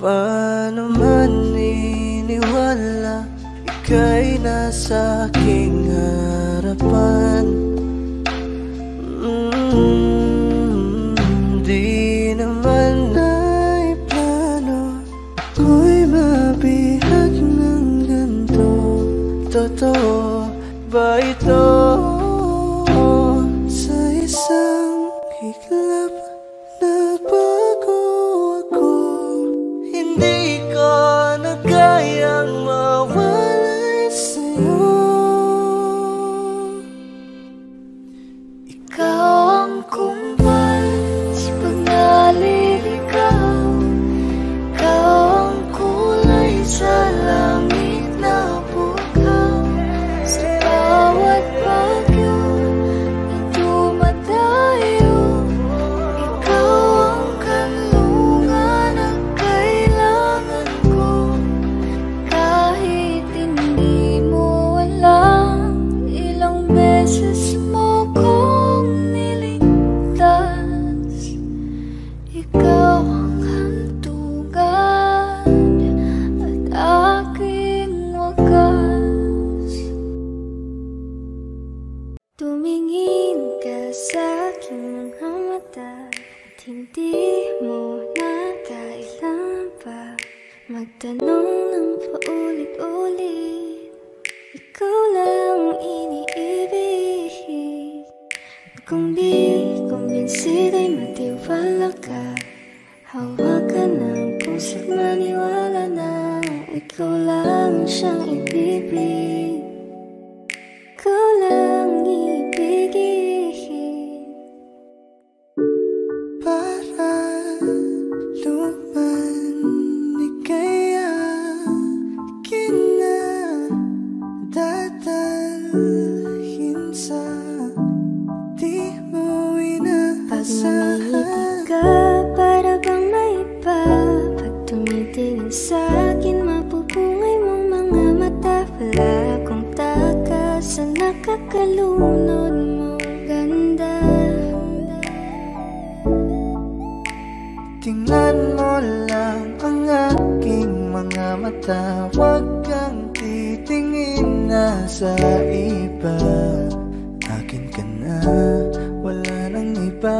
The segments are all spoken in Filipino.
Paano maniniwala ika'y nasa aking harapan? Di naman ay plano ko'y mabihag ng ganito. Totoo ba ito? Sa isang iglap nagbago ako. Hindi ko na kayang mawalay sa'yo. Ikaw ang kumbal sa pagnaliligaw. Ikaw ang kulay sa langit na bukaw. Sa bawat bagyo na dumadayo, ikaw ang kanlungan na kailangan ko. Kahit hindi mo alam, ilang beses mo kong niligtas. Ikaw ang hantungan at aking wagas. Tumingin ka sa aking mga mata at hindi mo na kailangan pa magtanong ng paulit-ulit. Ikaw lang iniibig. Kung di kumbinsido'y matiwala ka. Hawakan ng puso't maniwala na ikaw lang siyang ibibig. Ikaw lang ibigin. Para luman ika'y akin na dadalhin sa di mo inaasahan. Pag ka, para bang may iba. Pag tumitingin sa'kin, mapupungay mong mga mata. Wala akong takas sa nakakalunod mong ganda. Tingnan mo lang ang aking mga mata. Huwag kang titingin na sa iba. Akin ka na, wala nang iba.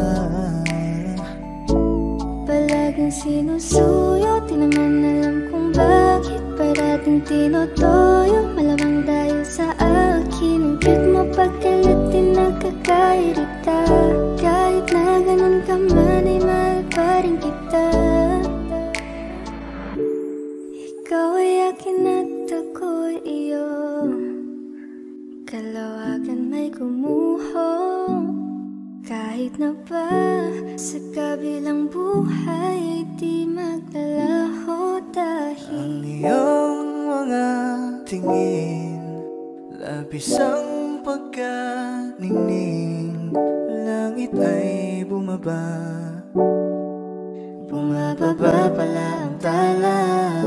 Palaging sinusuyo, di naman alam kung bakit parating tinotoyo. Malamang dahil sa akin, ang cute mo pagkalat din nagkakairita. Kahit na ganun ka man ay mahal pa rin kita. Ikaw ay akin at ako'y iyo. Kalawagan may gumuho. Kahit na ba sa kabilang buhay ay di maglalaho dahil Ang iyong mga tingin, labis ang pagkaningning. Langit ay bumaba, bumababa pala ang tala.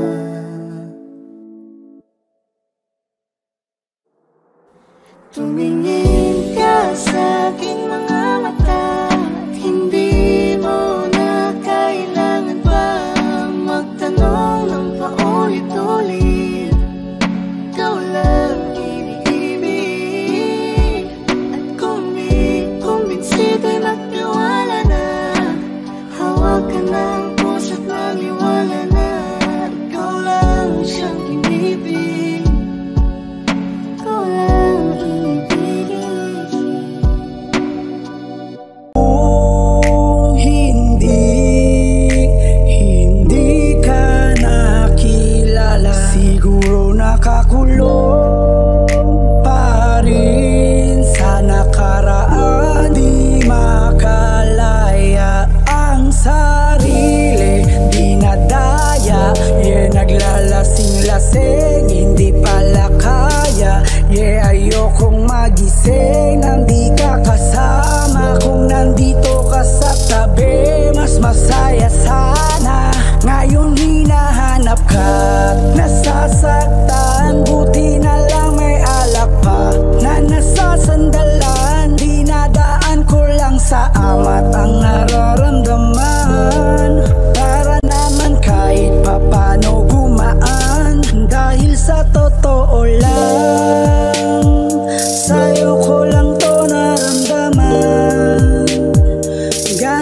Tumingin ka sa aking mga mata at hindi mo na kailangan pang magtanong ng paulit-ulit. Ikaw lang iniibig. At kung di kumbinsido'y magtiwala na. Hawakan ng puso't maniwala na ikaw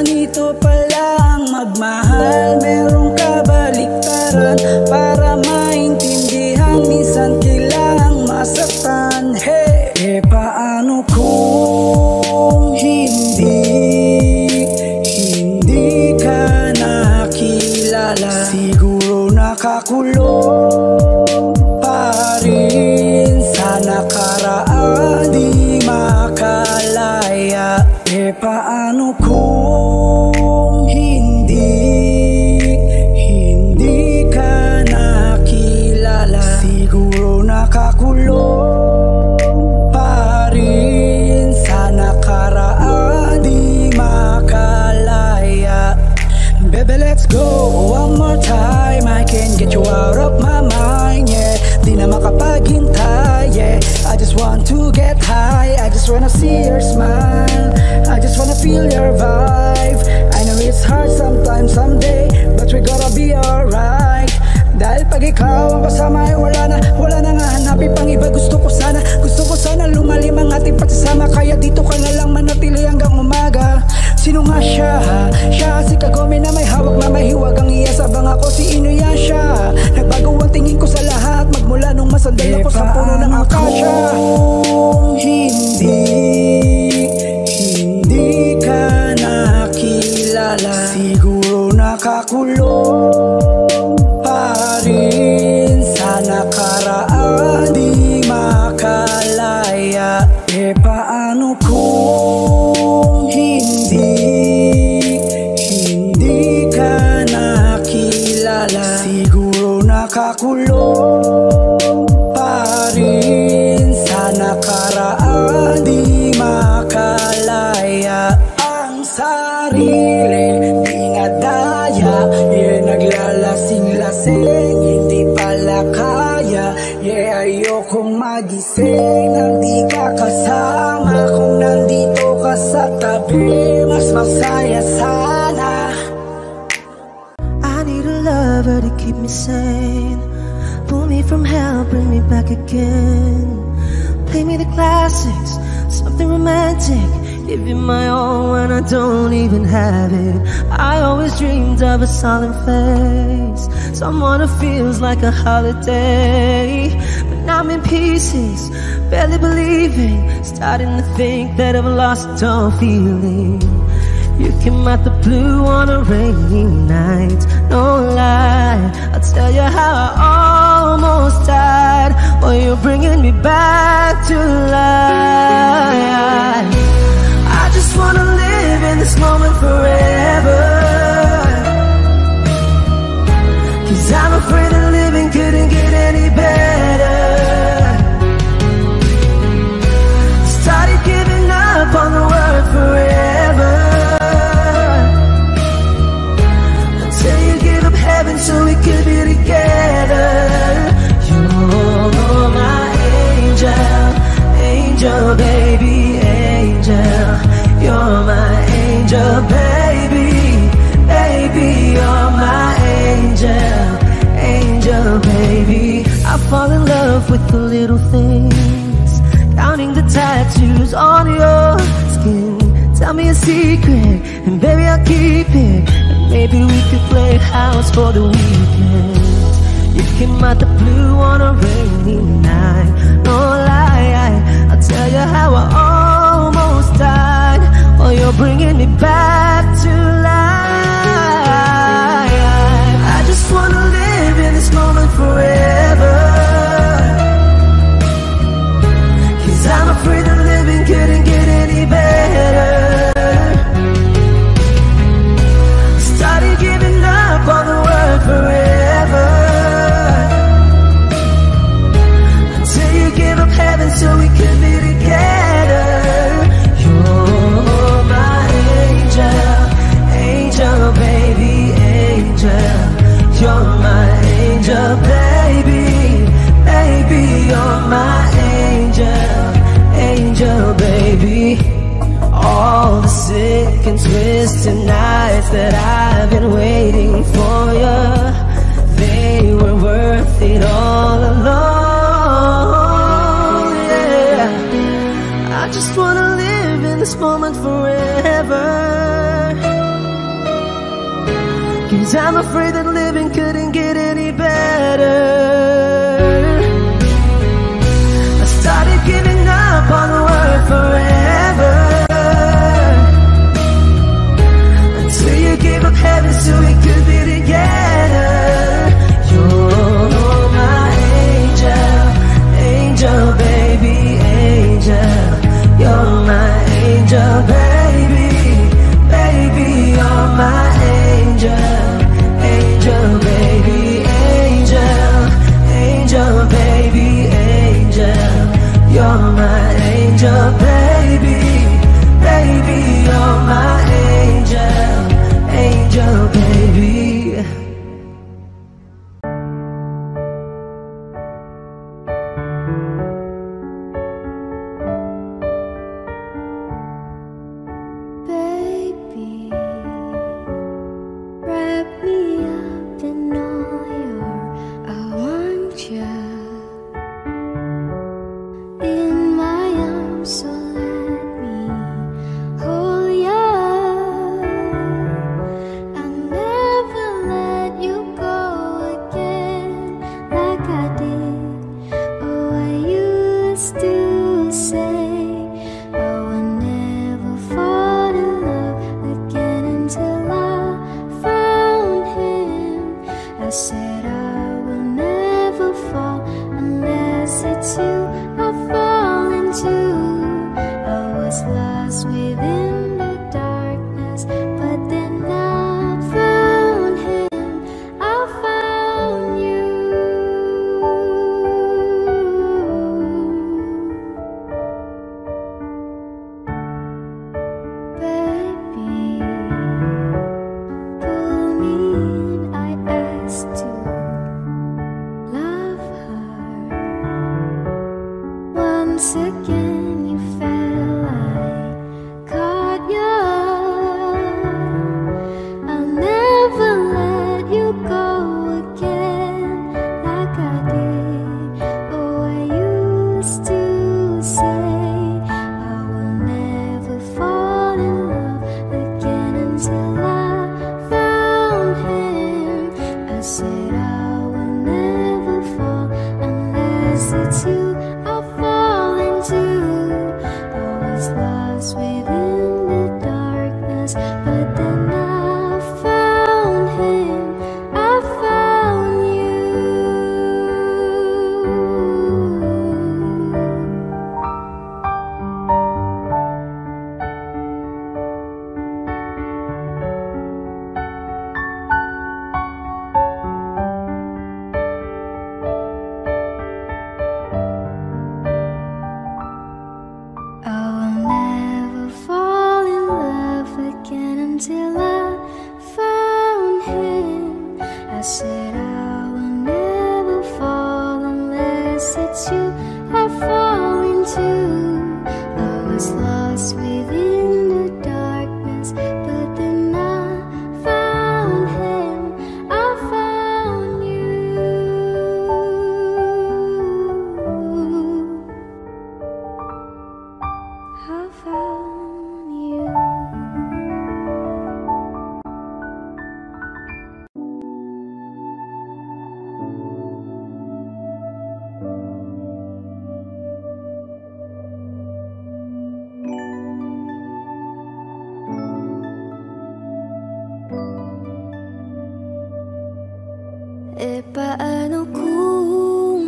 ganito pala ang magmahal. Merong kabaliktaran para maintindihan, minsan kailangang masaktan. Hey, paano kung hindi ka nakilala? Siguro nakakulong pa rin sa nakaraan, di makalaya. Paano kung hindi ka nakilala? Siguro nakakulong pa rin sa nakaraan, di makalaya. Baby, let's go one more time. I can't get you out of my mind, yeah. Di na makapaghintay, yeah. I just want to get high, I just wanna see your smile, I just wanna feel your vibe. I know it's hard sometimes, someday, but we gotta be alright. Dahil pag ikaw ang kasama ay wala na nga hanapin pang iba. Gusto ko sana lumalim ang ating pagsasama. Kaya dito ka na lang manatili hanggang umaga. Sino nga siya? Siya si Kagome na may hawak na mahiwag ang iyasabang ako si Inuyasha. Nagbago ang tingin ko sa lahat magmula nung masandal ako sa puno ng akasya. Kung hindi ka nakilala, siguro nakakulong pa rin sa nakaraan, di makalaya. Paano kung hindi ka nakilala? Siguro nakakulong pa rin sa nakaraan, di makalaya. Ang sarili dinadaya, yeah, naglalasing-lasing, hindi pala kaya. Yeah, ayokong magising nang di ka kasama. Kung nandito ka sa tabi, mas masaya sana. I need a lover to keep me sane, pull me from hell, bring me back again. Play me the classics, something romantic, give you my all when I don't even have it. I always dreamed of a solemn face, someone who feels like a holiday. But now I'm in pieces, barely believing, starting to think that I've lost all feeling. You came out the blue on a rainy night, no lie, I'll tell you how I almost died, while you're bringing me back to life. I just wanna live in this moment forever, 'cause I'm afraid that living couldn't get any better. Started giving up on the word forever, until you give up heaven so we could be together. You're my angel, angel baby, angel. You're my angel baby, baby. You're my angel, angel baby. I fall in love with the little things, counting the tattoos on your skin. Tell me a secret, and baby I'll keep it. And maybe we could play house for the weekend. You came out the blue on a rainy night, no lie, I'll tell you how I almost died, while you're bringing me back to life. I just wanna live in this moment forever, 'cause I'm afraid that living couldn't get any better. Started giving up on the word forever, until you give up heaven so we could be together. You're my angel, angel baby, angel. You're my angel baby, baby. You're my angel, angel baby. All the sick and twisted nights that I've been waiting for you, they were worth it all alone, yeah. I just wanna live in this moment forever, 'cause I'm afraid that living couldn't get any better. I started giving up on the word forever, until you gave up heaven so we could be together. You're my angel, angel baby, angel. You're my angel baby, baby, you're my angel, angel baby, angel, angel baby, angel. You're my angel baby, baby, you're my angel, angel baby. Paano kung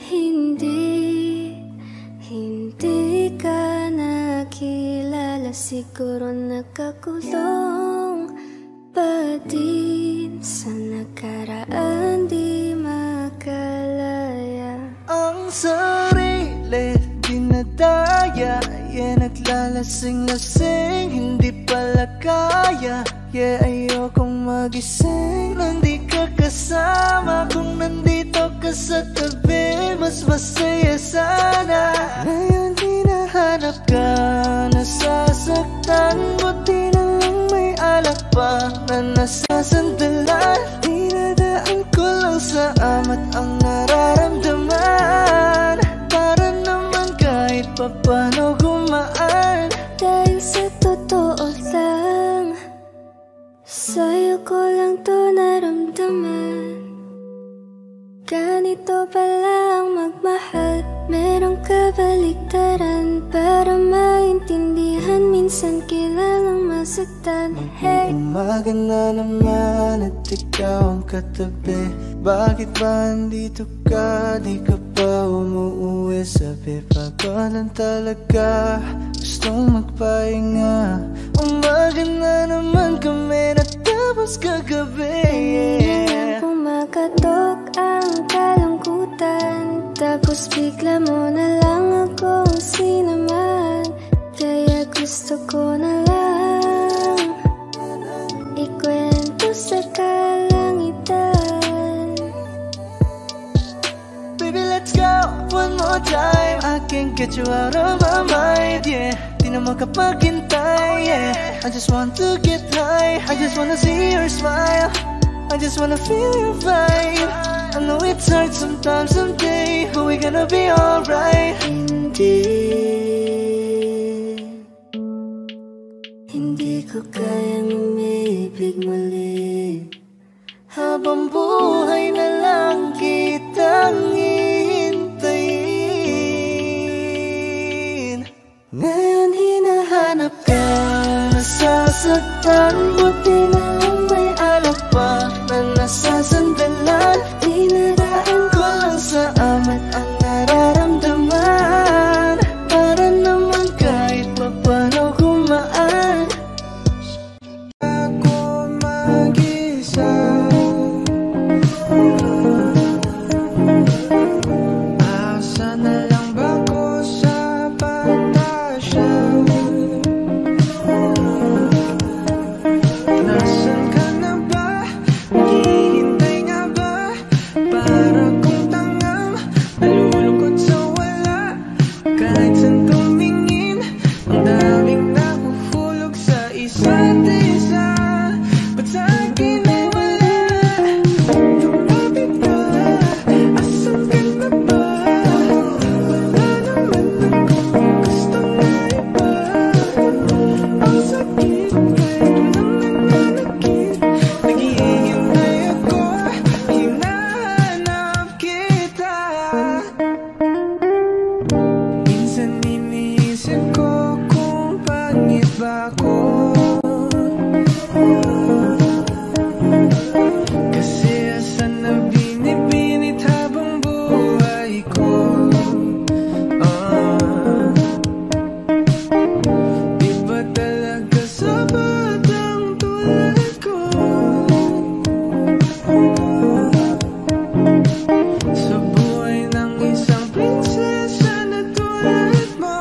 hindi ka nakilala? Siguro nakakulong pa din sa nakaraan, di makalaya. Ang sarili dinadaya, naglalasing-lasing, hindi pala kaya. Ayokong magising nang di ka kasama. Kung nandito ka sa tabi, mas masaya sana. Ngayon hinahanap ka, nasasaktan. Buti na lang may alak pa na nasasandalan. Dinadaan ko lang sa amat ang nararamdaman, para naman kahit papano gumaan. Dahil sa totoo lang, Sa'yo ko lang to naramdaman. Ganito pala ang magmahal. Merong kabaliktaran para maintindihan. Minsan kailangang masaktan. Hey, umaga na naman at ikaw ang katabi. Bakit ba andito ka? Di ka pa umuuwi. Sabi pagod lang talaga, gustong magpahinga. Umaga na naman kami natapos kagabi. Pumakatok ang kalungkutan, tapos bigla mo na lang akong sinamahan. Kaya gusto ko na lang ikwento sa kalangitan. Baby, let's go one more time. I can't get you out of my mind, yeah. Di na makapaghintay, yeah. I just want to get high. I just wanna see your smile. I just wanna feel your vibe. I know it's hard sometimes, someday, but we're gonna be alright. Hindi ko kayang umibig muli. Habang buhay na lang kitang hihintayin. Ngayon hinahanap ka, nasasaktan. Buti na lang may alak pa na nasasandalan. Dinaraan ko lang sa amat ang nararamdaman. Para naman kahit papano kumaan. Ako mag-isa, asa na lang ba ko sa pagkasya? Nasaan ka na ba? Naghihintay nga ba? Para kong tangang nalulungkot sa wala. Kahit saan tumingin, ang daming nahuhulog sa isa't isa. Ba't sa akin ay wala? Lumapit ka, asan ka na ba? Wala naman akong gusto na iba. Ang sakit kahit walang nananakit. Naghihintay ako, hinahanap kita. Minsan iniisip ko kung pangit ba ako. Kasi asan na binibinit habang buhay ko. Di ba talaga sapat ang tulad ko? Sa buhay ng isang prinsesa na tulad mo,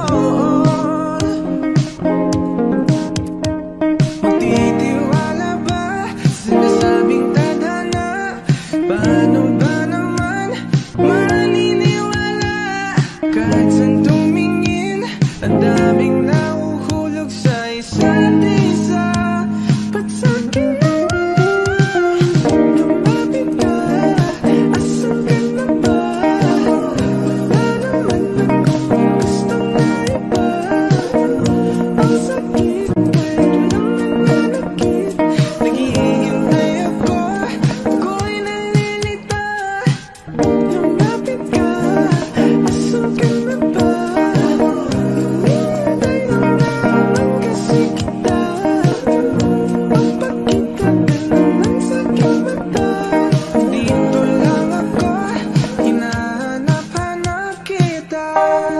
magtitiwala ba sa sinasabing tadhana? Paano ba naman maniniwala? Kahit saan tumingin, ang daming nahuhulog sa isa't isa. Ba't sa akin na wala? Lumapit ka, asan ka na ba? Wala naman akong gusto na iba. Ang sakit kahit walang nananakit. Naghihintay ako, ako'y nalilita. Lumapit ka, asan ka na ba? Hinihintay lang naman kasi kita. Ang pagkita ka naman sa aking mata. Dito lang ako, hinahanap-hanap kita.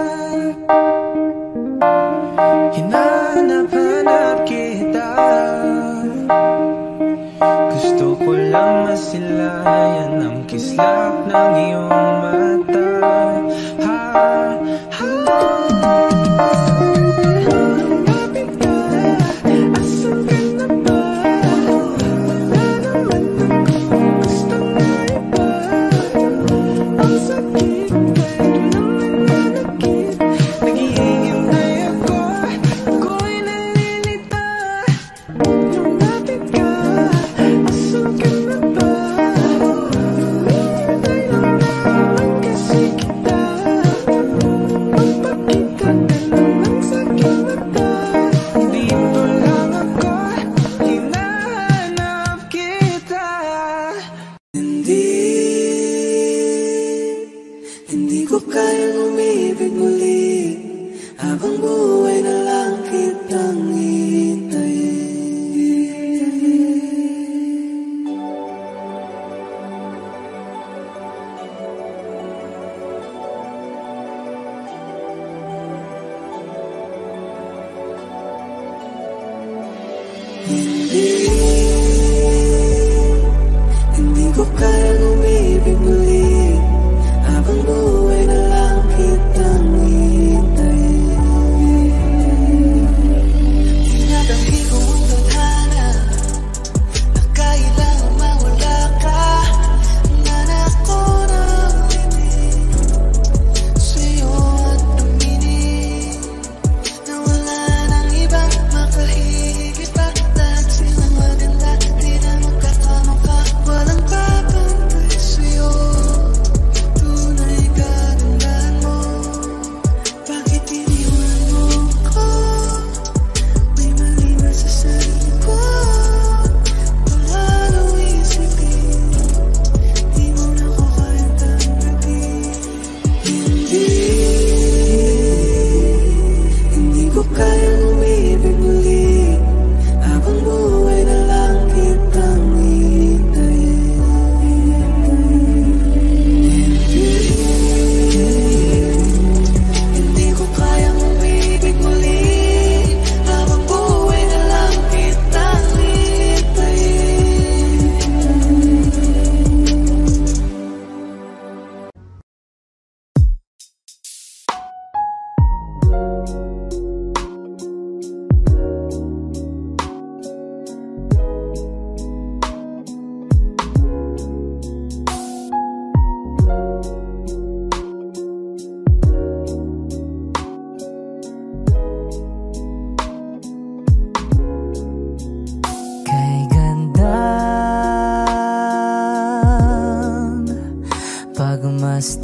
Hinahanap-hanap kita. Gusto ko lang masilayan ang kislap ng iyong mata. Ha, ha. Lumapit ka, asan ka na ba? Wala naman akong gusto na iba. Ang sakit kahit walang nananakit. Naghihintay ako, ako'y nalilita. Lumapit ka, asan ka na ba? Hinihintay lang naman kasi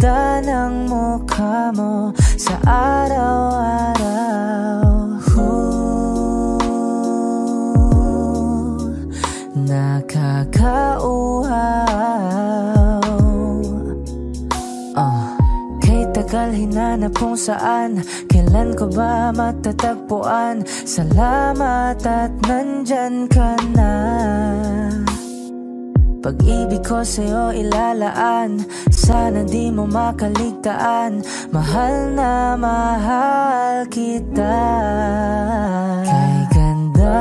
ganda ng mukha mo sa araw-araw. Nakakauhaw. Kay tagal hinanap kung saan, kailan ko ba matatagpuan? Salamat at nandyan ka na. Pag-ibig ko sa'yo ilalaan, sana di mo makaligtaan. Mahal na mahal kita. Kay ganda,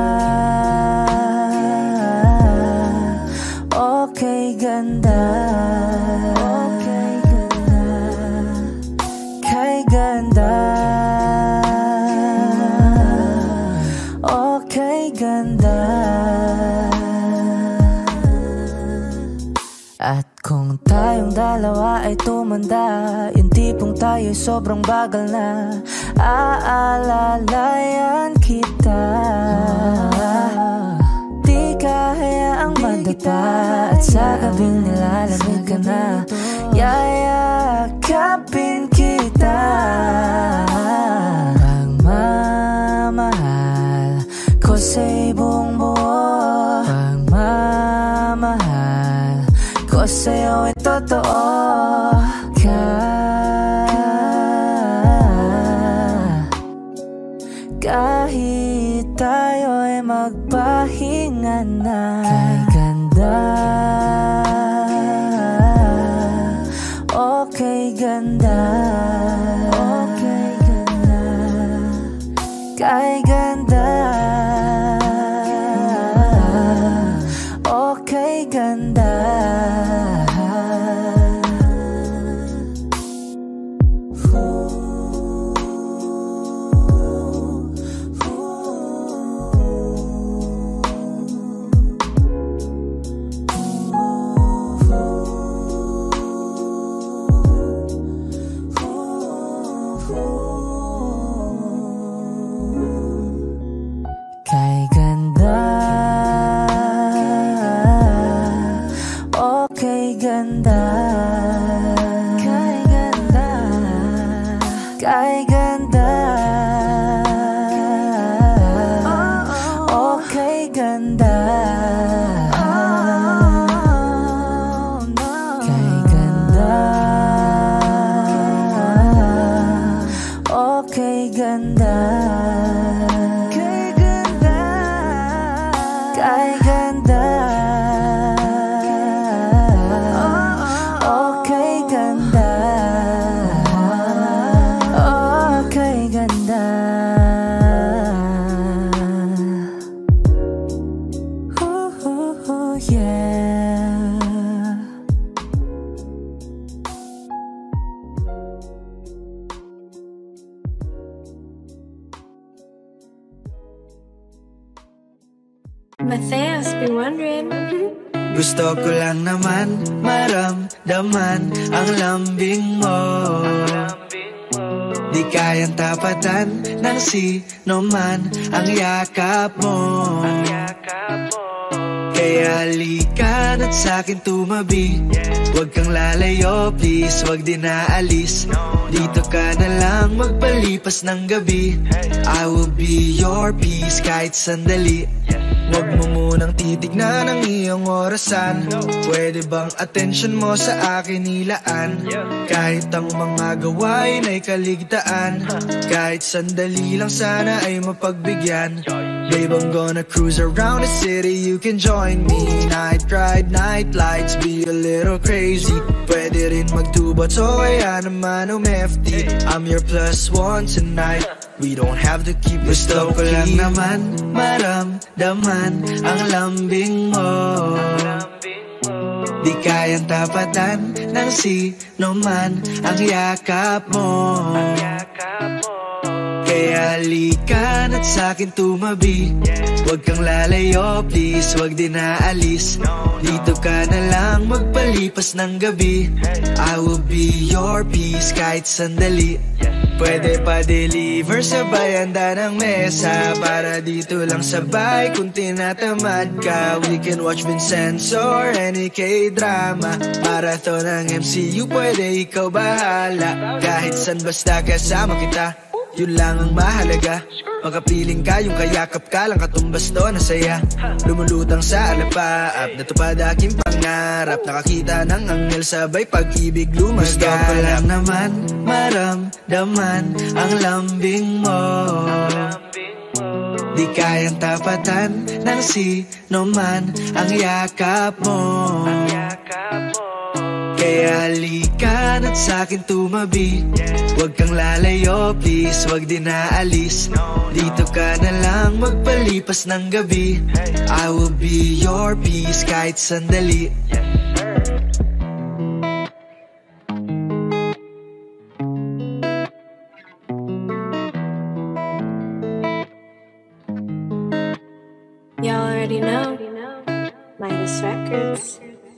okay ganda, okay ganda, kay ganda, okay ganda. At kung tayong dalawa ay tumanda, yung tipong tayo'y sobrang bagal na, aalalayan kita. Di ka hayaang madapa, at sa gabing nilalamig ka na, yayakapin kita. Pagmamahal ko sa'y buong buo, pagmamahal ko sa'yo ay totoo. Kahit tayo'y magpahinga na. Kay ganda, okay ganda, okay ganda, kay ganda, okay ganda. Kay ganda, okay ganda, kay ganda, kay ganda, okay ganda, kay ganda, okay ganda. Kay ganda, okay ganda, okay ganda. Ooh, yeah. Matthias, be wondering. Gusto ko lang naman maramdaman ang lambing mo. Di kayang tapatan ng sino man ang yakap mo. Kaya halika na't sa'kin tumabi. Huwag kang lalayo, please, huwag din naalis. Dito ka na lang magpalipas ng gabi. I will be your peace kahit sandali. Huwag mo munang titignan ang iyong orasan. Pwede bang attention mo sa akin ilaan? Kahit ang mga gawain ay kaligtaan, kahit sandali lang sana ay mapagbigyan. Babe, I'm gonna cruise around the city, you can join me. Night ride, night lights, be a little crazy. Pwede rin magtubat o kaya naman umefty. I'm your plus one tonight, we don't have to keep it low-key. Gusto ko lang naman maramdaman ang lambing mo. Di kayang tapatan ng sino man ang yakap mo. Kaya Kaya halika na't sa'kin tumabi. Huwag kang lalayo, please, huwag din aalis. Dito ka na lang magpalipas ng gabi. I will be your peace kahit sandali. Pwede pa deliver sabay handa ng mesa. Para dito lang sabay kung tinatamad ka. We can watch Vincenzo or any K-drama. Marathon ng MCU, pwede ikaw bahala. Kahit san basta kasama kita, yun lang ang mahalaga. Makapiling ka, yung kayakap ka lang katumbas to na saya. Lumulutang sa alapaap, natupad aking pangarap. Nakakita ng anghel sabay pag-ibig lumaganap. Gusto ko lang naman maramdaman ang lambing mo. Di kayang tapatan ng sino man ang yakap mo. Kaya halika na't sa'kin tumabi. Huwag kang lalayo, please, huwag din aalis. Dito ka na lang magpalipas ng gabi. I will be your peace kahit sandali. Y'all already know, Midas Records.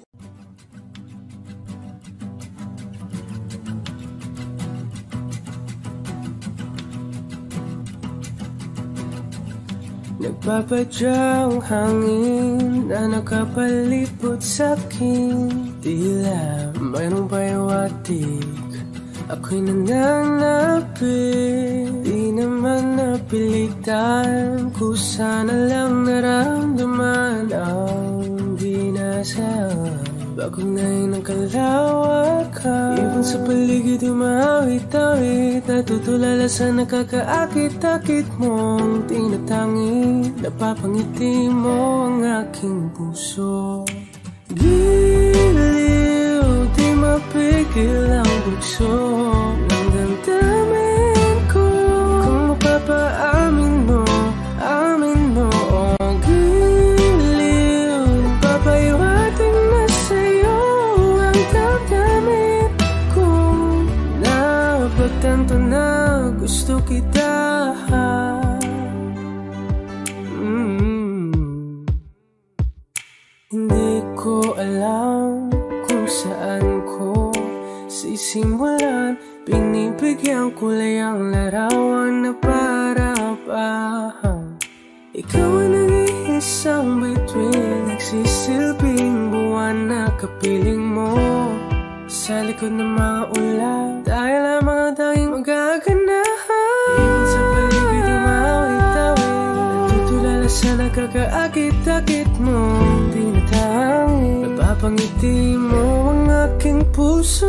Nagpapadyang hangin na nakapalipot sa'kin. Tila mayroong payawatig, ako'y nananapit. Di naman napilitan, kusa na lang naramdaman ang dinasal. Bagong ngayon ang kalawakan, ibon sa paligid umawit-awit. Natutulala sa nakakaakit-akit mong tinatangi. Napapangiti mo ang aking puso. Giliw, di mapigil ang bugso ng damdamin ko. Kung mapapaamin mo, amin mo. Oh, giliw, papayawating na sa'yo ang damdamin ko. Napagtanto na gusto kita. Hindi ko alam kung saan ko sisimulan. Binibigyan kulay ang larawan na parapahan. Ikaw ang nag-iisang bituin, nagsisilbing buwan na kapiling mo. Sa likod ng mga ulan, tayo lamang ang tanging magaganahan. Ibon sa paligid umawit-awit, natutulala sa nakakaakit-akit mo. Napapangiti mo ang aking puso.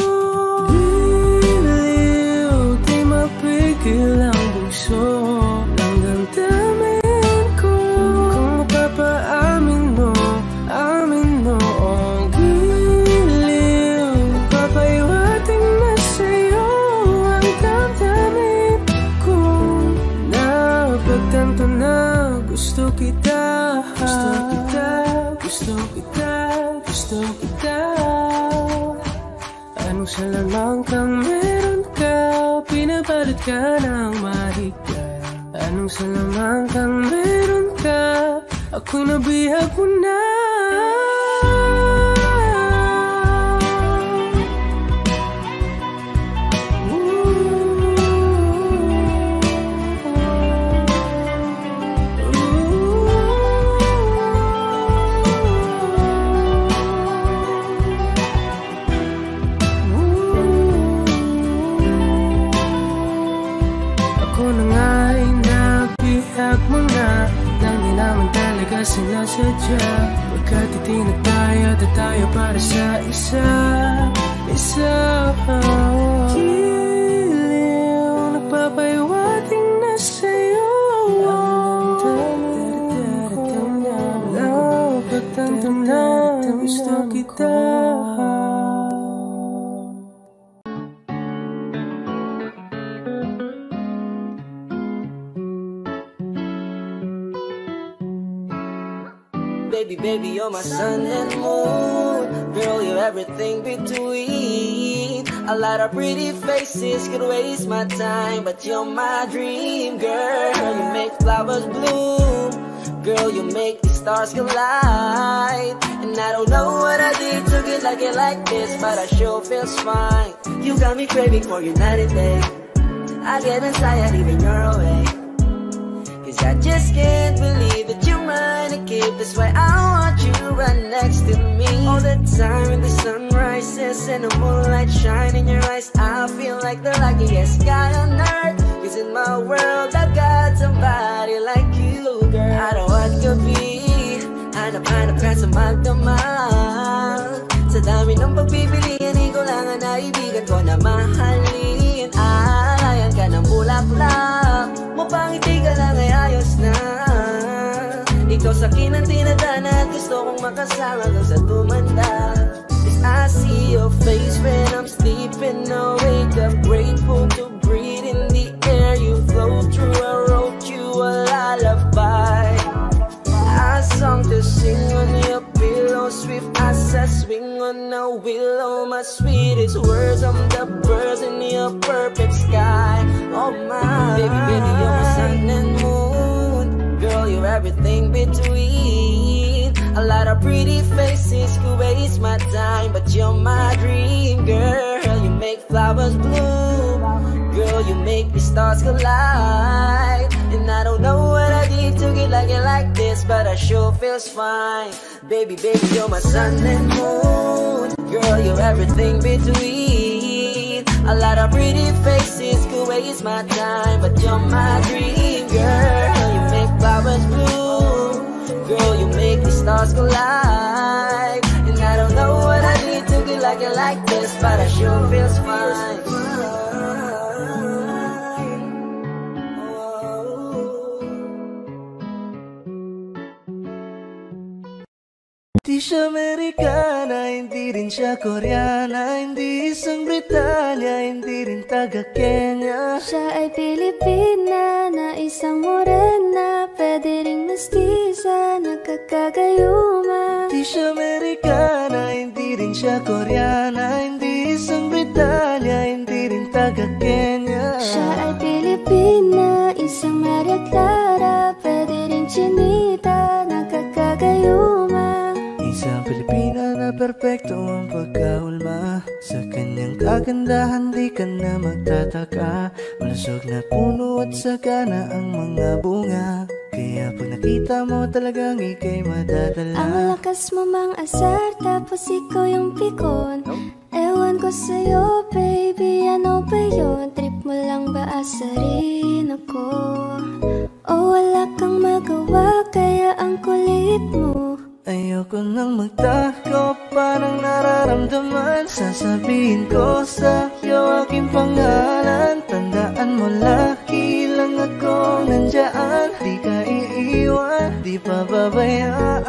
Giliw, di mapigil ang bugso ng damdamin ko. Kung mapapaamin mo, amin mo. Oh, giliw, papayawating na sa'yo ang damdamin ko. Napagtanto na gusto kita. Gusto kita, gusto kita, gusto kita. Anong salamang kang meron ka, pinabalot ka ng mahigpit. Anong salamang kang meron ka, ako'y nabihag mo na. Sinasadya, pagkat itinag tayo at tayo para sa isa. Giliw, nagpapayawating na sa'yo ang damdamin ko. Napagtanto na gusto kita. Baby, you're my sun and moon. Girl, you're everything between. A lot of pretty faces could waste my time, but you're my dream, girl. You make flowers bloom, girl, you make the stars collide. And I don't know what I did to get like this, but I sure feels fine. You got me craving for you night and day. I get anxiety when you're away, 'cause I just can't believe that you're mine to keep. That's why I want you right next to me all the time. When the sun rises and the moonlight shine in your eyes, I feel like the luckiest guy on earth. 'Cause in my world I got somebody like you, girl. I don't want to be hanap-hanap ka sa magdamag. Sa dami ng pagpipilian, ikaw lang ang naibigan ko na mahalin. Alayan ka ng bulaklak, mapangiti ka lang ay ayos na. Ikaw sa akin ang tinadana at gusto kong makasama kang sa tumanda. 'Cause I see your face when I'm sleeping. I wake up grateful to breathe in the air you flow through. I wrote you a lullaby, a song to sing on your pillow, swift as a swing on a willow. My sweetest words, I'm the birds in your perfect sky. Oh my baby, baby, you're my sun and moon. Girl, you're everything between. A lot of pretty faces could waste my time, but you're my dream, girl. You make flowers bloom, girl, you make the stars collide. And I don't know what I did to get like this, but I sure feels fine. Baby, baby, you're my sun and moon. Girl, you're everything between. A lot of pretty faces could waste my time, but you're my dream, girl. You make flowers bloom, girl, you make the stars collide. And I don't know what I did to get like this, but I sure feels fine. Di siya Amerikana, hindi rin siya Koreana, hindi isang Britanya, hindi rin taga Kenya. Siya ay Pilipina na isang morena, pwede ring mestiza, nagkakagayuma. Di siya Amerikana, hindi rin siya Koreana, hindi isang Britanya, hindi rin taga Kenya. Siya ay Pilipina, isang Maria Clara, pwede ring chinita, nagkakagayuma. Isang Pilipina na perpekto ang pagkaulma. Sa kanyang kagandahan di ka na magtataka. Malusog na puno at sagana ang mga bunga. Kaya pag nakita mo talagang ika'y madadala. Ang lakas mo mang asar, tapos ikaw yung pikon. Ewan ko sa'yo baby, ano ba yun? Trip mo lang ba asarin ako? O wala kang magawa, kaya ang kulit mo. Ayoko nang magtako, parang nararamdaman. Sasabihin ko sa'yo aking pangalan. Tandaan mo lagi lang ako nandyan. Di ka iiwan, di pababayaan.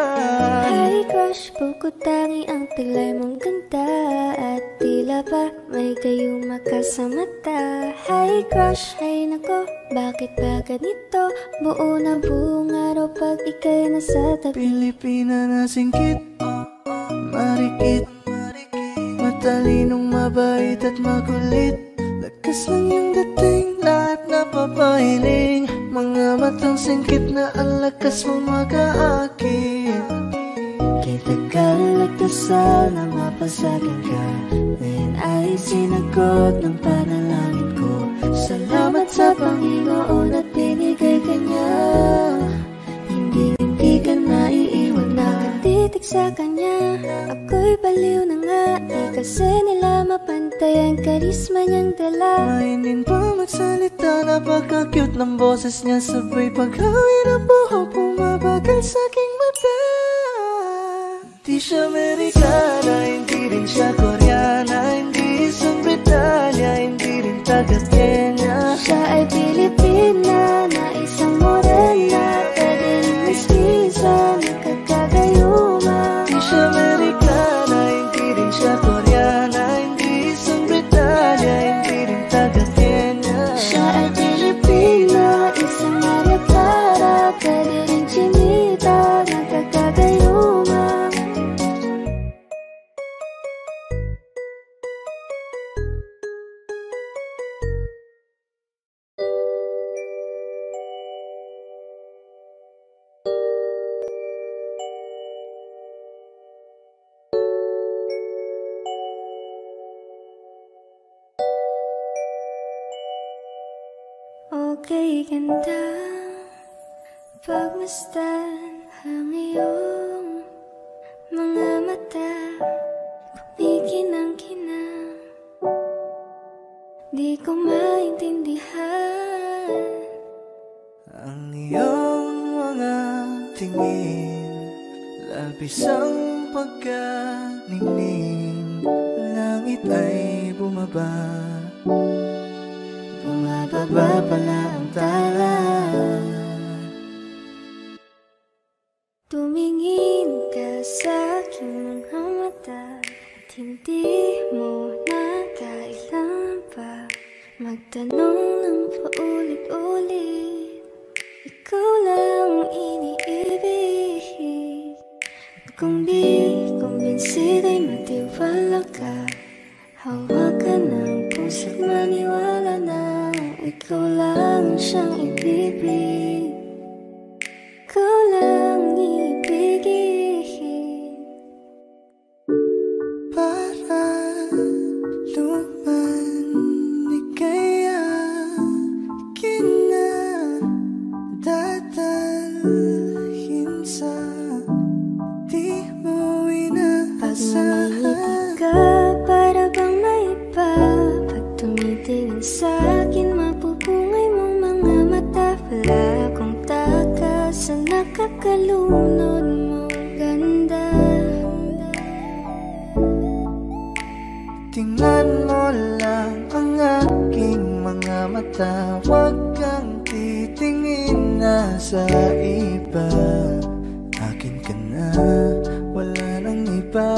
Hey crush, bukod tangi ang tilay mong ganda. At tila ba may gayuma ka sa mata. Hey crush, ay nako, bakit ba ganito? Buo na buong araw pag ika'y nasa tabi. Pilipina na singkit, marikit, matalinong mabait at makulit. Lakas lang yung dating, lahat napapahiling. Mga matang singkit na ang lakas mong mag-aakit. Kay tagal nagdasal na mapasagin ka, ngayon ay sinagot ng panalangin ko. Salamat sa Panginoon at binigay ka niya. Hindi ka naiiwan, nakatitig sa kanya. Ako'y baliw na nga, kasi nila mapantay ang karisma niyang dala. Mainin pa magsalita, napaka-cute ng boses niya. Sabay paghawi ng buhok, bumabagal sa aking mata. Di siya Amerikana, hindi rin siya Koreana, hindi isang Britanya, hindi rin taga Kenya. Siya ay Pilipina na isang morena, pwede rin mestiza, nagkakagayuma. Di siya Amerikana, hindi rin siya Koreana, hindi isang Britanya, hindi rin taga Kenya. Siya ay Pilipina, isang Maria Clara, pwede rin chinita, nagkakagayuma. 'Cause kay ganda, pagmasdan ang iyong mga mata, kumikinang-kinang, di ko maintindihan ang iyong mga tingin, labis ang pagkaningning, langit ay bumaba, bumababa pala ang tala. Tumingin ka sa aking mga mata at hindi mo na kailangan pa magtanong ng paulit-ulit. Ikaw lang iniibig, kung di kumbinsido'y matiwala ka. Hawakan ng puso't maniwala na ikaw lang siyang ibibig, ikaw lang ibigin. Para luman di kaya kinadadalhin sa di mo inaasahan. Pag ka para bang may iba, pag tumitingin sa'kin mapupungay mong mga mata. Wala akong takas sa nakakalunod mong ganda. Tingnan mo lang ang aking mga mata, huwag kang titingin na sa iba. Akin ka na, wala nang iba.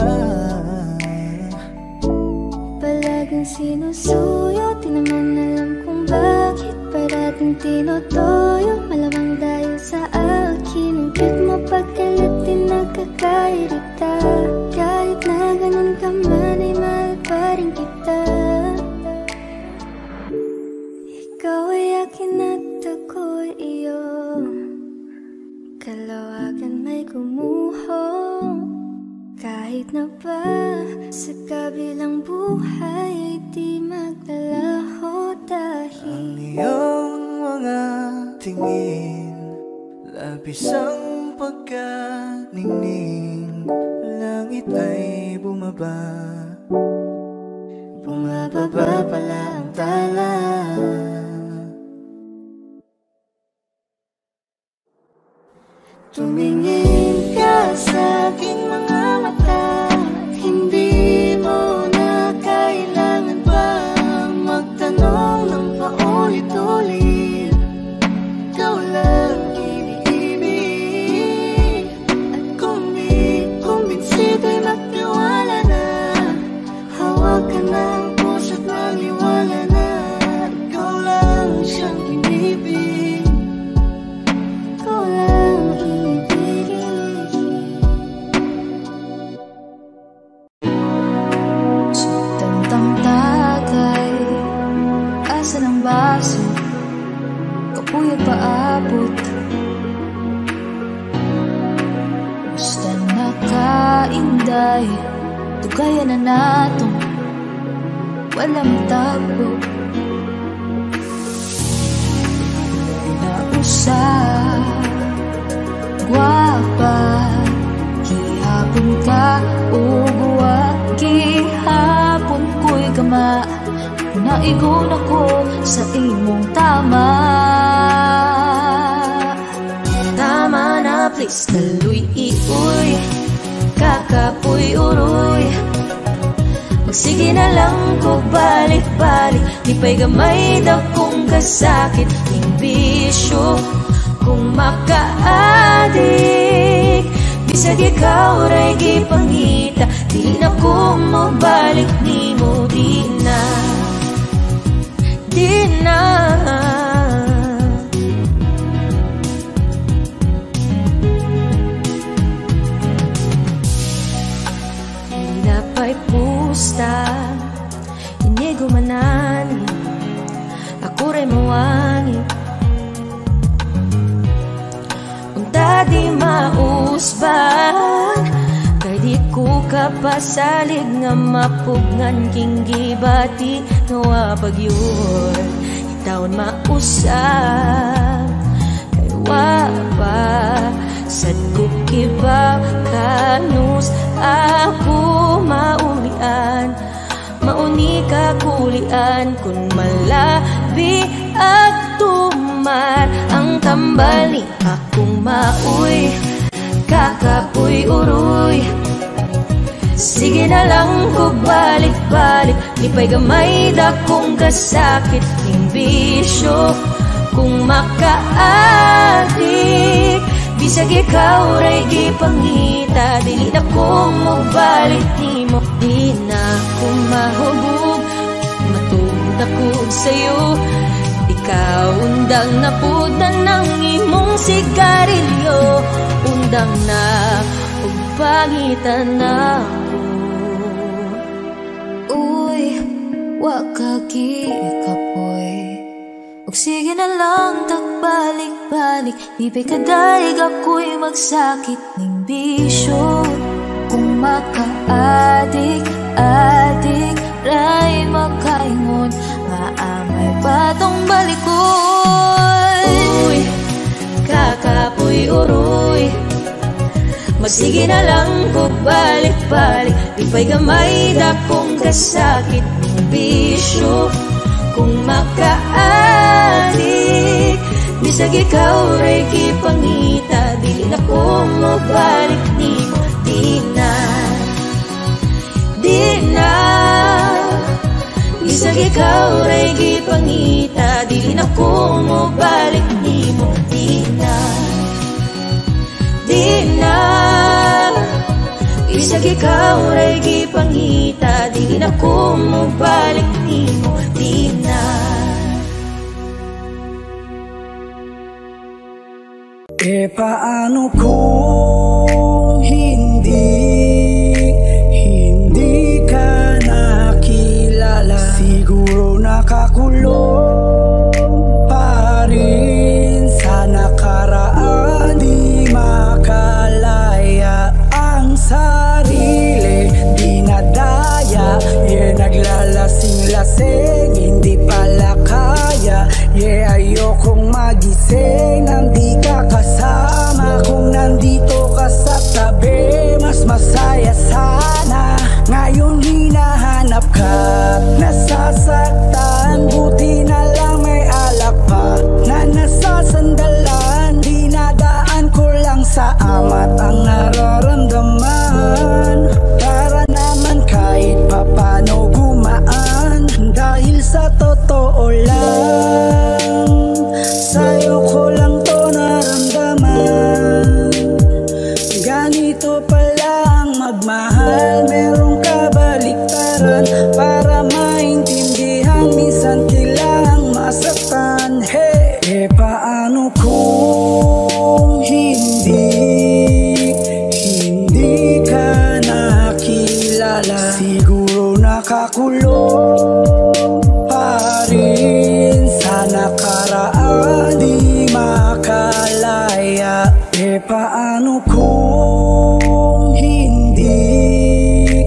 Palaging sinusuyo, di naman alam kung bakit parating tinotoyo. Malamang dahil sa akin, ang cute mo pagkalat din nagkakairita. Kahit na ganun ka man ay mahal pa rin kita. Ikaw ay akin at ako'y iyo, kalawagan may gumuho. Kahit na ba sa kabilang buhay ay di maglalaho dahil ang iyong mga tingin, labis ang pagkaningning, langit ay bumaba, bumababa pala ang tala. tumingin ka sa aking mga mata at hindi mo na kailangan pang magtanong ng paulit-ulit. Ikaw lang iniibig, at kung di kumbinsido'y magtiwala na. Hawakan ng puso't maniwala na ikaw lang siyang inibig, ikaw lang ibigin. Sutantang tagay, asa ng baso, kapuyat paabot. Basta nakainday, tugayan na natong walang tago. Nausap, guwapa, gihapon ka uguwa, gihapon ko'y gama. Naigon ako sa imong tama. Tama na please, kaluy iuy, kakapuy uroy. Magsige na lang ko balik-balik, di pa'y gamay daw kung kasakit. Imbisyo kung makaadik, bisag ikaw ray gipangita. Di na ko mo balik, ni mo di na, di na. Hinapay pusta, hindi gumanani, ako rin mawangit. Unta di mausban, kay di ko kapasalig nga mapugnan king gibati. Nawa pagyur, taon mausap kay wapa sad ko kiba kanus ako maulian mauni ka kulian kun malabi at tumar ang kambali akong mauy kakapoy uroy. Sige na lang ko balik-balik, lipay gamay dakong kasakit ng bisyo. Kung makaadik, bisag ikaw ray gipangita, dili na ko mo balik ni mo. Di na ko mahubog, matugod ako sa'yo. Ikaw undang na pud na ng imong sigarilyo, undang na ug pangitan na. Wakagi kapoy ug sige na lang tagbalik-balik, di pa'y kadaig ako'y magsakit ning bisyo. Kung makaadik-adik ray makaingon, maamay patong balikon. Uy, kakapoy uroy, magsige na lang ko balik-balik, di pa'y gamay dakong kasakit bisyo. Kung makaadik, bisag ikaw ray kipangita, dili na ko mabalik ni mo. Di na bisag ikaw ray kipangita, dili na ko mabalik ni mo. Di na bisag ikaw ray gipangita, dili na ko mabalik ni mo. Di na. Paano kung hindi ka nakilala? Siguro nakakulong pa rin sa nakaraan, di makalaya ang sarili, dinadaya. Naglalasing-lasing, hindi pala kaya. Ayokong magising nang di ka kasama. Kung nandito ka sa tabi, mas masaya sana. Ngayon hinahanap ka, nasasaktan, buti na lang may alak pa na nasasandalan. Dinadaan ko lang sa amat ang nararamdaman, para naman kahit papano gumaan. Dahil sa totoo lang, sa'yo ko lang to naramdaman. Ganito pala ang magmahal, merong kabaliktaran. Para maintindihan, minsan kailangang masaktan. Hey, paano kung hindi ka nakilala? Siguro nakakulong pa rin sa nakaraan, di makalaya. Paano kung hindi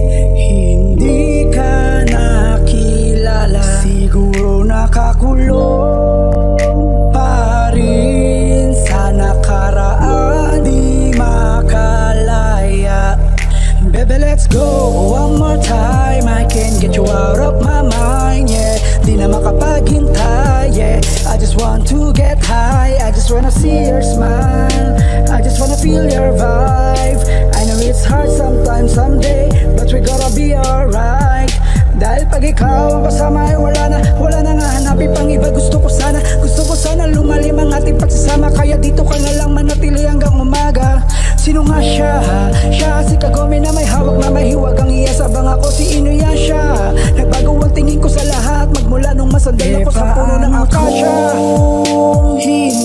ka nakilala? Siguro nakakulong pa rin sa nakaraan, di makalaya. Baby, let's go one more time, I can't get you out of my mind, yeah. Di na makapaghintay, yeah. I just want to get high, I just wanna see your smile, I just wanna feel your vibe. I know it's hard sometimes, someday, but we gotta be alright. Dahil pag ikaw ang kasama ay wala na nga hanapin pang iba. Gusto ko sana lumalim ang ating pagsasama. Kaya dito ka na lang manatili hanggang umaga. Sino nga siya? Siya si Kagome na may hawak na may hiwag ang iasabang ako si Inuyasha. Nagbago ang tingin ko sa lahat, magmula nung masandal ako sa puno ng akasya. Kung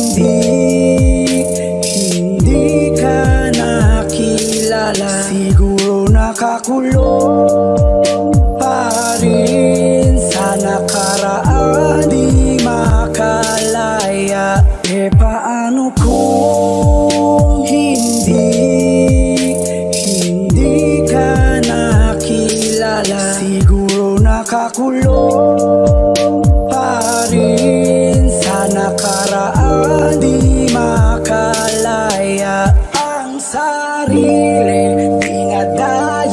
hindi ka nakilala, siguro nakakulong pa rin sa nakaraan, di makalaya. Paano kung hindi ka nakilala? Siguro nakakulong pa rin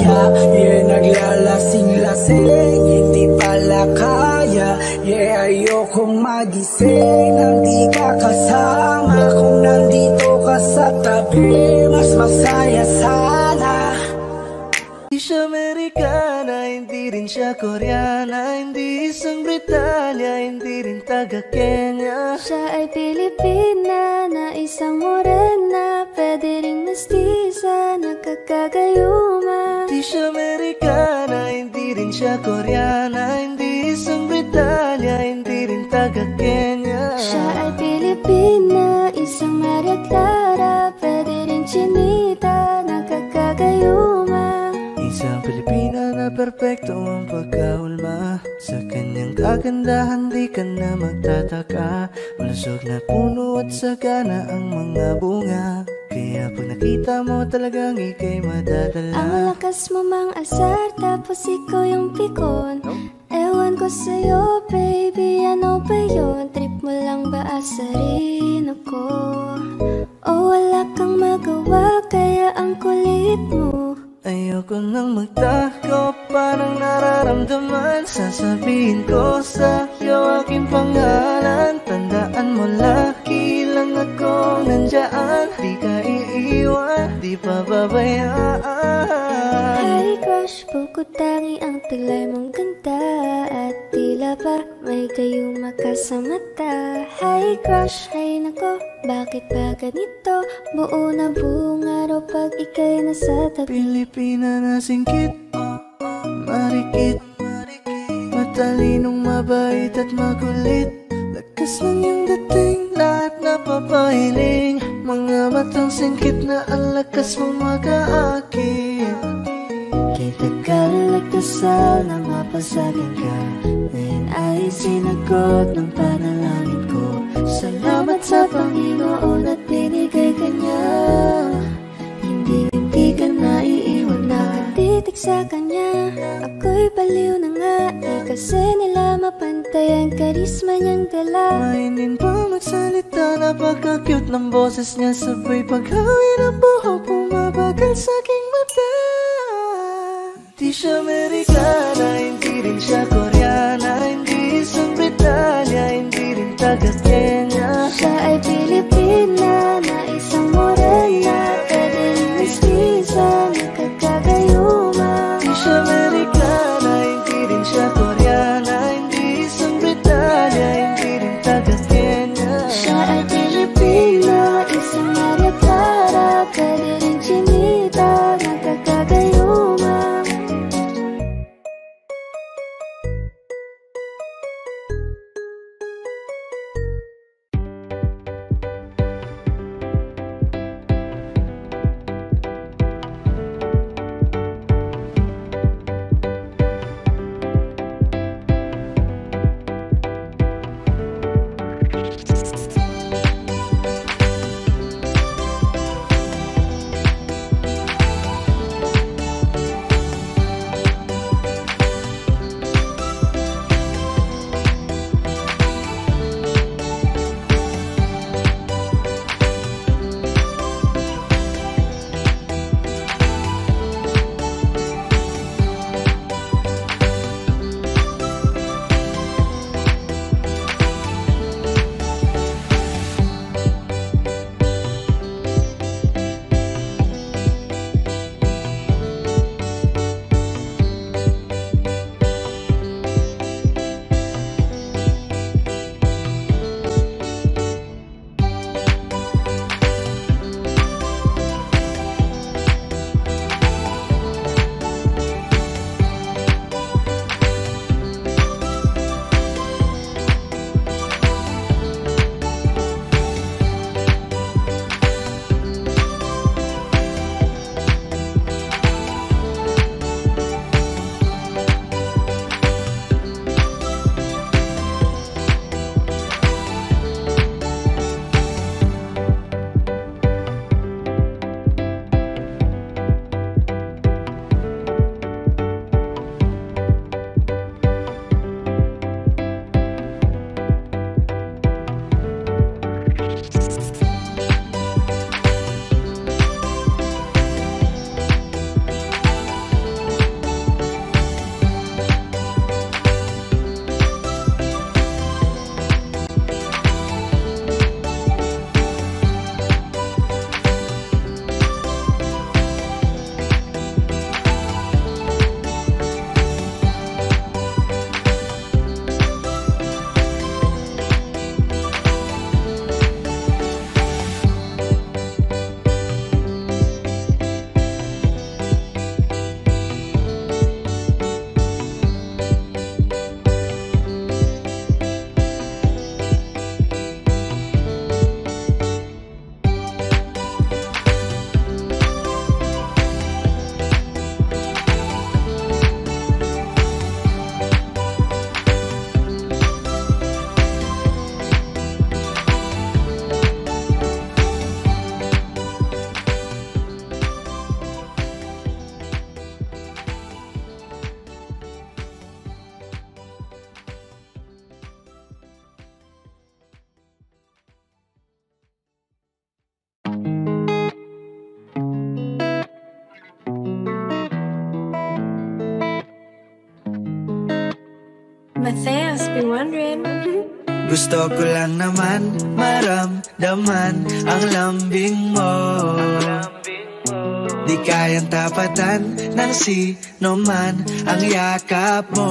kaya. Yeah, naglalasing-lasing, hindi pala kaya. Yeah, ayokong magising nang di ka kasama. Kung nandito ka sa tabi, mas masaya sana. Hindi siya Amerikana, hindi rin siya Koreana, hindi isang Britanya, hindi rin taga Kenya. Siya ay Pilipina na isang morena, pwede ring mestiza, nagkakagayuma. Hindi siya Amerikana, hindi rin siya Koreana, hindi isang Britanya, hindi rin taga Kenya. Siya ay Pilipina, isang Maria Clara, pwede rin Chinita, nagkakagayuma. Isang Pilipina na perpekto ang pagkaulma. Sa kanyang kagandahan di ka na magtataka. Malusog na puno at sagana ang mga bunga. Kaya pag nakita mo talagang ika'y madadala. Ang lakas mo mang asar, tapos ikaw yung pikon. Ewan ko sa'yo baby, ano ba yun? Trip mo lang ba asarin ako? O wala kang magawa, kaya ang kulit mo. Ayoko nang magtago, parang nararamdaman. Sasabihin ko sa'yo aking pangalan. Tandaan mo lagi lang ako nandyan. Di ka iiwan, di pababayaan. Hi crush, bukod tangi ang taglay mong ganda. At tila ba may gayuma ka sa mata. Hi crush, hay nako, bakit ba ganito? Buo na buong araw pag ika'y nasa tabi. Pilipina na singkit, marikit, matalinong mabait at makulit. Lakas ng iyong dating, lahat napapahiling. Mga matang singkit na ang lakas mong mag-aakit. Kay tagal nagdasal na mapasagin ka, ngayon ay sinagot ng panalangin ko. Salamat sa Panginoon at binigay ka niya. Hindi ka naiiwan, nakatitig sa kanya. Ako'y baliw na nga, di kasi nila mapantay ang karisma niyang dala. Mainin pa magsalita, napaka-cute ng boses niya. Sabay paghawi ng buhok, bumabagal sa aking mata. Di siya Amerikana, hindi rin siya Koreana, hindi isang Britanya, hindi rin taga Kenya. Siya ay Pilipina na isang morena, pwede rin mestiza, nagkakagayuma. Di siya Amerikana, hindi rin siya Koreana, hindi isang Britanya, hindi rin taga Kenya. Siya ay Pilipina, isang Maria Clara, pwede rin Chinita, nagkakagayuma. Matthias, been wondering. Gusto ko lang naman maramdaman ang lambing mo. Di kayang tapatan ng sino man ang yakap mo.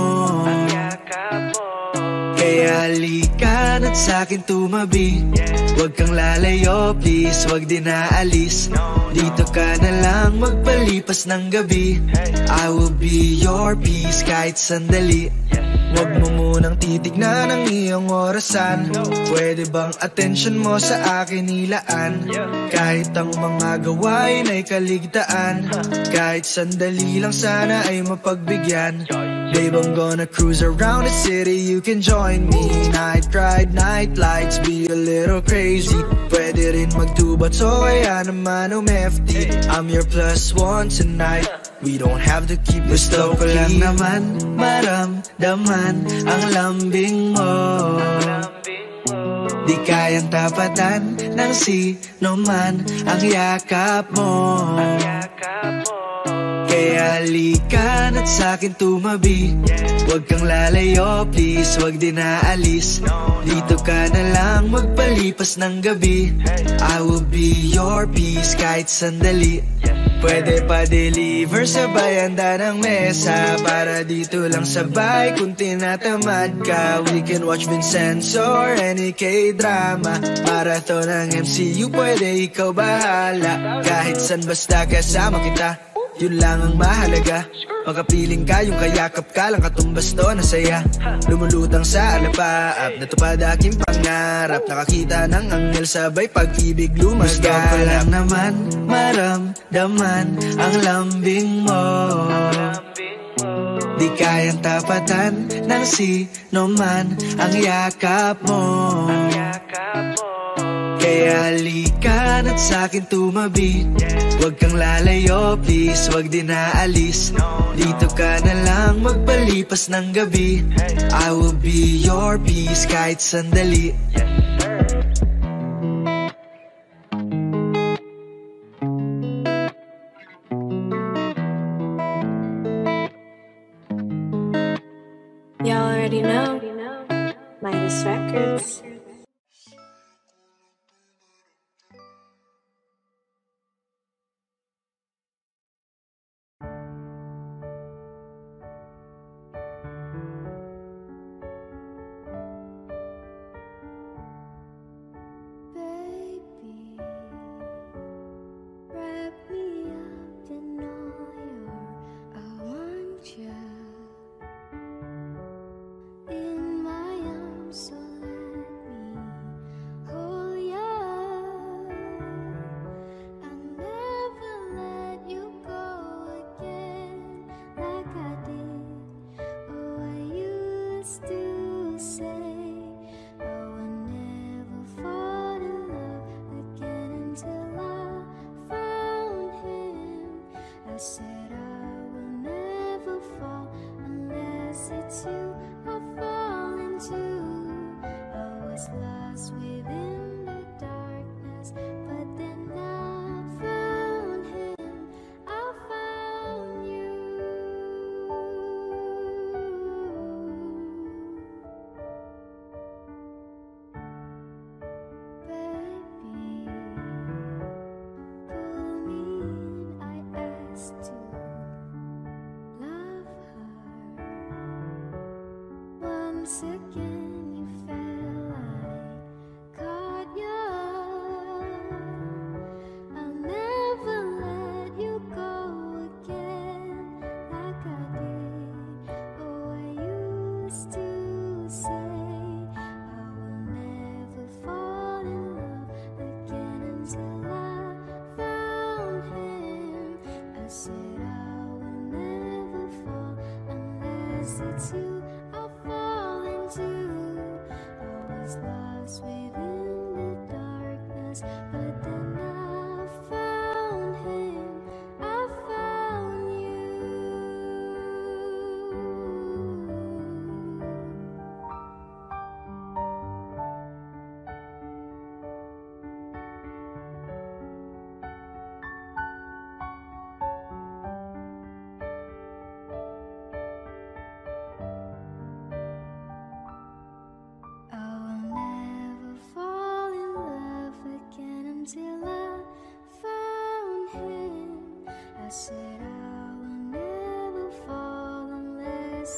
Kaya halika na't sa'kin tumabi. Huwag kang lalayo, please, huwag din aalis. Dito ka na lang magpalipas ng gabi. I will be your peace kahit sandali. Huwag mo munang titignan ang iyong orasan. Pwede bang attention mo sa akin ilaan? Kahit ang mga gawain ay kaligtaan, kahit sandali lang sana ay mapagbigyan. Babe, I'm gonna cruise around the city, you can join me. Night ride, night lights, be a little crazy. Pwede rin magtubat, so kaya naman umefty. I'm your plus one tonight, we don't have to keep it low-key. Gusto ko lang naman maramdaman ang lambing mo. Di kayang tapatan ng sino man ang yakap mo. Kaya halika na't sa'kin tumabi. Huwag kang lalayo, please, huwag din aalis. Dito ka na lang magpalipas ng gabi. I will be your peace kahit sandali. Pwede pa deliver sa bayanda ng mesa, para dito lang sabay kung tinatamad ka. We can watch Vincenzo or any K-drama. Marathon ng MCU, pwede ikaw bahala. Kahit san basta kasama kita, yun lang ang mahalaga. Makapiling ka, yung kayakap ka lang katumbas to na saya. Lumulutang sa alapaap, natupad aking pangarap. Nakakita ng anghel, sabay pag-ibig lumaga. Gusto ko lang naman maramdaman ang lambing mo. Di kayang tapatan ng sino man ang yakap mo. Kaya halika na't sa'kin tumabi. Huwag kang lalayo, please, huwag din aalis. Dito ka na lang magpalipas ng gabi. I will be your peace kahit sandali. Y'all already know. Midas Records.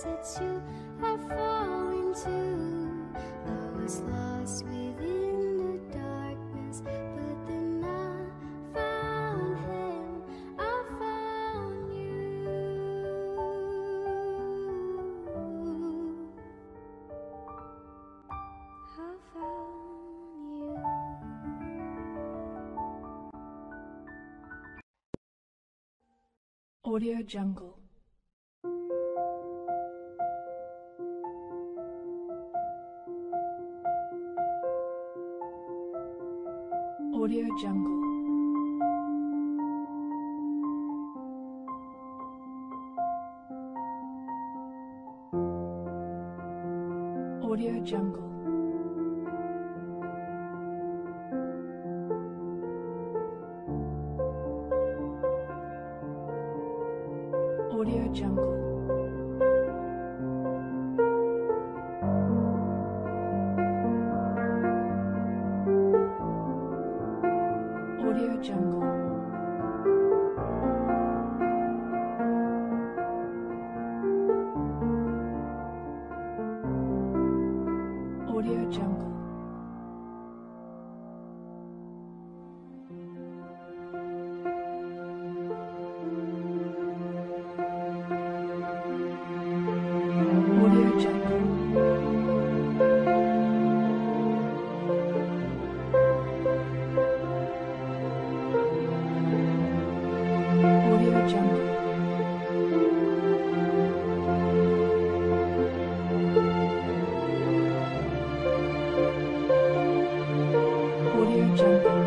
it's you I fall into. I was lost within the darkness, but then I found him, I found you. I found you. Audio Jungle. Audio Jungle. Audio Jungle. Audio Jungle. Audio Jungle. Audio Jungle. Audio Jungle. Audio Jungle. Audio Jungle.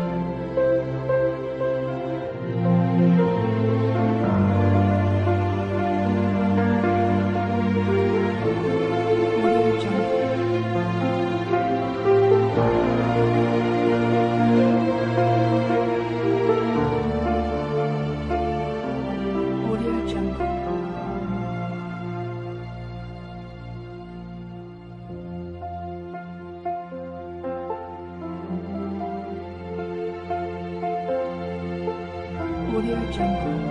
Audio Jungle. Audio Jungle.